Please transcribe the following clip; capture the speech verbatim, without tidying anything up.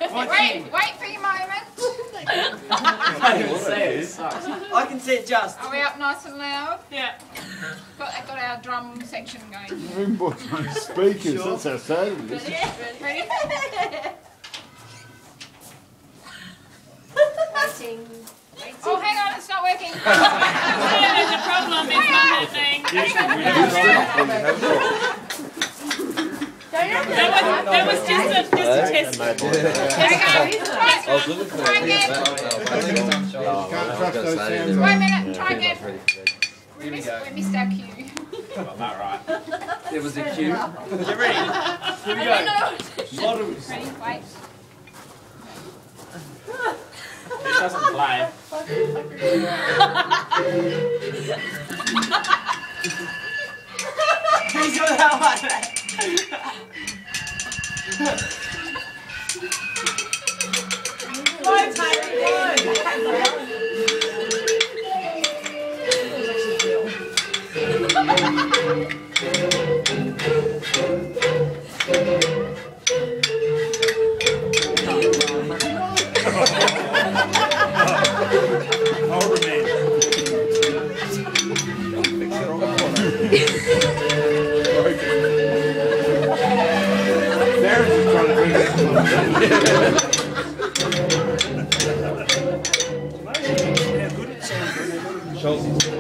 Wait, wait for your moment. I can't even say it. I can see it just. Are we up nice and loud? Yeah. Got, got our drum section going. Roomboy's on speakers, Sure. that's how sad it is. Ready? Waiting. Oh, hang on, it's not working. Yeah, there's a problem. It's not happening. That was, that was just a, just a test. Okay, try, I was looking for try again. Can't trust those sounds. Wait a minute, try again. We Here we missed, go. we missed our cue. Got that right. There was a cue. You ready? Here we go. Models. Ready? Wait. It doesn't play. He's got that like that. Why, Tony? I'll remain. Darren's just trying to bring it How good it sounds. Chelsea's